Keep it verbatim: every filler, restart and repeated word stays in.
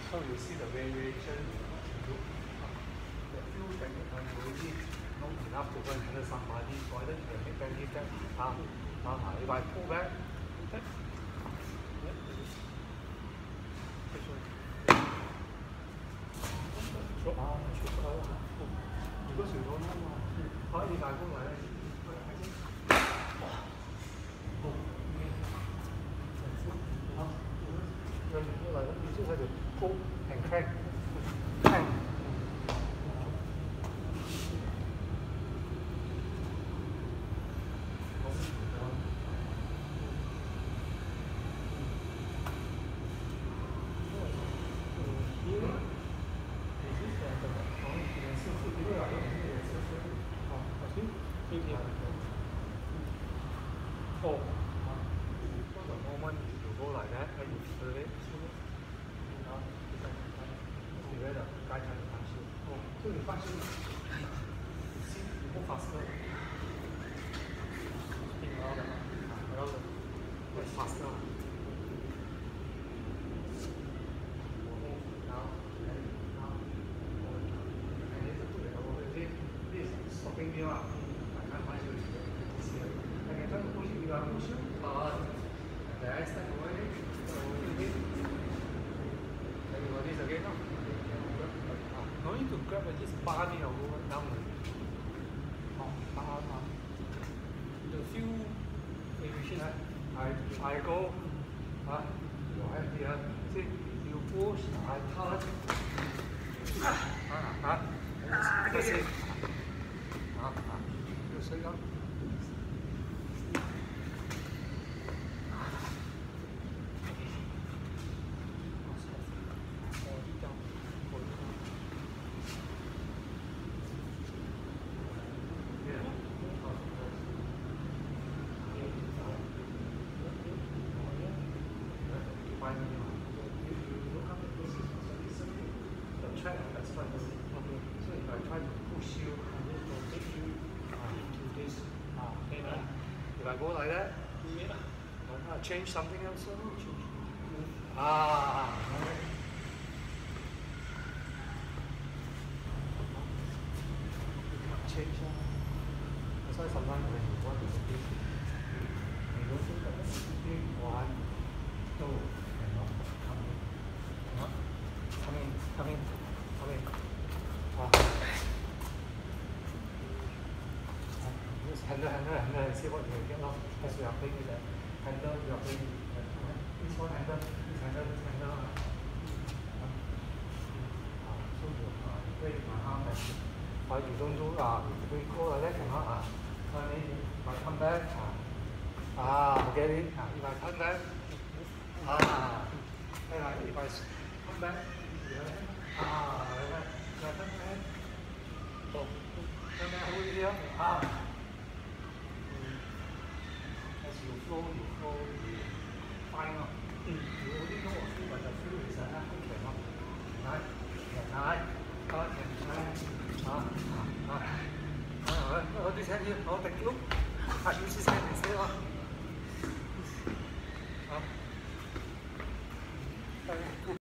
So you see the variation in look. The few technique already not enough to go and handle somebody, so either you can make them give them arm. Uh, if I pull back, okay. Yep. Ah, because you don't know. How if I go like that? When you go like that, you just have to pull and crank. Crank. Oh, for the moment you go like that, and you feel it. Now, you get the guy trying to punch you. Oh, so you punch you. You see, you move faster. Spin around the, around the, that's faster. Now, and now, and then put it over. This is stopping me up. I can't punch you. I can try to push you, you are push you. Uh, and then I step away, step away again. Then you do this again. No, no need to grab and just bar me or go down. Oh, bar, bar. The few variations. I, I go, uh, you have here, see, you push, I turn. Ah, ah, that's it. Ah, ah. You see that? The track that's fine. Okay. So if I try to push you and just rotate you uh, into this, uh, okay, right? If I go like that, yeah. uh, change something else. So change. Ah. Right. Change. Uh, that's why sometimes when you want to do this, you don't think that one, two, and not come in. Come in, come in, come in. Ah. Just handle, handle, handle, and see what you get off as we are playing with that. Handle, we are playing with that. This one handle, this handle, this handle. Uh, so you uh, play with my arm and uh, you don't do, uh, we go like that, cannot. Uh, if I come back, uh, ah, get it. Uh, if I come back, ah, and uh, if I come back, ah, like that. If I come back, oh, come back over here, ah. As you flow, you flow, you find out. You only know a few, but the few is a half okay, no? Right? Right? Right? Right? Ah, ah, ah. Ah, oh, this hand here, oh, thank you. I use this hand instead of. Ah.